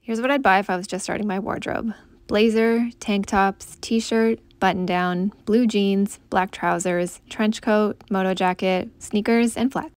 Here's what I'd buy if I was just starting my wardrobe. Blazer, tank tops, t-shirt, button down, blue jeans, black trousers, trench coat, moto jacket, sneakers, and flats.